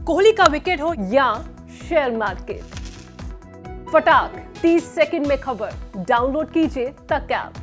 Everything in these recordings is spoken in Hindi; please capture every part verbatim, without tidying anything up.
कोहली का विकेट हो या शेयर मार्केट, फटाक तीस सेकंड में खबर। डाउनलोड कीजिए तक ऐप।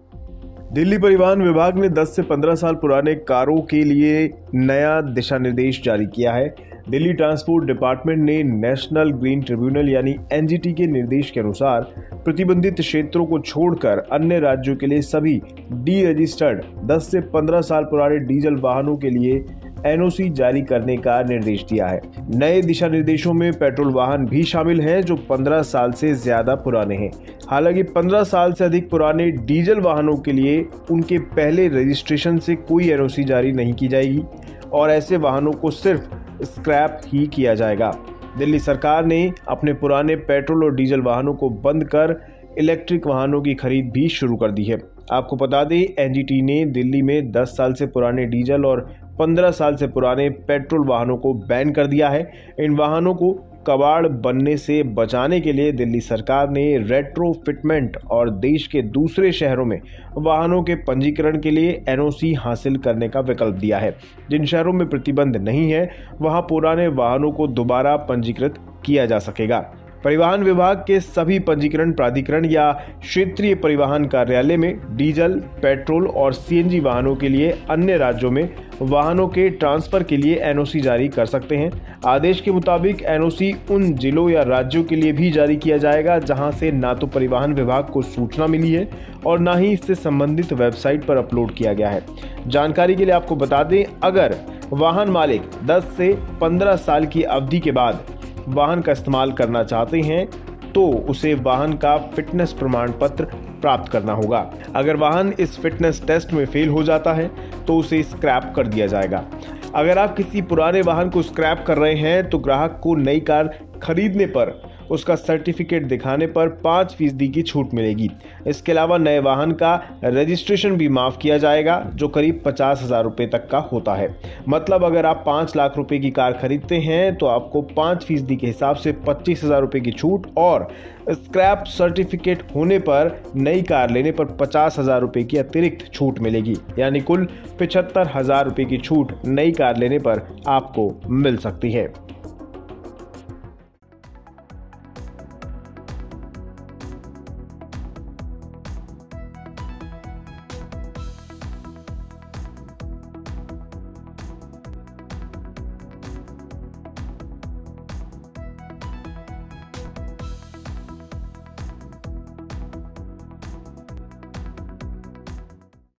दिल्ली परिवहन विभाग ने दस से पंद्रह साल पुराने कारों के लिए नया दिशा निर्देश जारी किया है। दिल्ली ट्रांसपोर्ट डिपार्टमेंट ने नेशनल ग्रीन ट्रिब्यूनल यानी एन जी टी के निर्देश के अनुसार प्रतिबंधित क्षेत्रों को छोड़कर अन्य राज्यों के लिए सभी डी रजिस्टर्ड दस से पंद्रह साल पुराने डीजल वाहनों के लिए एन ओ सी जारी करने का निर्देश दिया है। नए दिशा निर्देशों में पेट्रोल वाहन भी शामिल हैं जो पंद्रह साल से ज्यादा पुराने हैं। हालांकि पंद्रह साल से अधिक पुराने डीजल वाहनों के लिए उनके पहले रजिस्ट्रेशन से कोई एन ओ सी जारी नहीं की जाएगी और ऐसे वाहनों को सिर्फ स्क्रैप ही किया जाएगा। दिल्ली सरकार ने अपने पुराने पेट्रोल और डीजल वाहनों को बंद कर इलेक्ट्रिक वाहनों की खरीद भी शुरू कर दी है। आपको बता दें, एन जी टी ने दिल्ली में दस साल से पुराने डीजल और पंद्रह साल से पुराने पेट्रोल वाहनों को बैन कर दिया है। इन वाहनों को कबाड़ बनने से बचाने के लिए दिल्ली सरकार ने रेट्रोफिटमेंट और देश के दूसरे शहरों में वाहनों के पंजीकरण के लिए एन ओ सी हासिल करने का विकल्प दिया है। जिन शहरों में प्रतिबंध नहीं है वहां पुराने वाहनों को दोबारा पंजीकृत किया जा सकेगा। परिवहन विभाग के सभी पंजीकरण प्राधिकरण या क्षेत्रीय परिवहन कार्यालय में डीजल, पेट्रोल और सी एन जी वाहनों के लिए अन्य राज्यों में वाहनों के ट्रांसफर के लिए एन ओ सी जारी कर सकते हैं। आदेश के मुताबिक एन ओ सी उन जिलों या राज्यों के लिए भी जारी किया जाएगा जहां से ना तो परिवहन विभाग को सूचना मिली है और ना ही इससे संबंधित वेबसाइट पर अपलोड किया गया है। जानकारी के लिए आपको बता दें, अगर वाहन मालिक दस से पंद्रह साल की अवधि के बाद वाहन का इस्तेमाल करना चाहते हैं तो उसे वाहन का फिटनेस प्रमाण पत्र प्राप्त करना होगा। अगर वाहन इस फिटनेस टेस्ट में फेल हो जाता है तो उसे स्क्रैप कर दिया जाएगा। अगर आप किसी पुराने वाहन को स्क्रैप कर रहे हैं तो ग्राहक को नई कार खरीदने पर उसका सर्टिफिकेट दिखाने पर पाँच फीसदी की छूट मिलेगी। इसके अलावा नए वाहन का रजिस्ट्रेशन भी माफ़ किया जाएगा जो करीब पचास हज़ार रुपये तक का होता है। मतलब अगर आप पाँच लाख रुपए की कार खरीदते हैं तो आपको पाँच फीसदी के हिसाब से पच्चीस हज़ार रुपये की छूट और स्क्रैप सर्टिफिकेट होने पर नई कार लेने पर पचास हज़ार रुपये की अतिरिक्त छूट मिलेगी। यानी कुल पचहत्तर हज़ार रुपये की छूट नई कार लेने पर आपको मिल सकती है।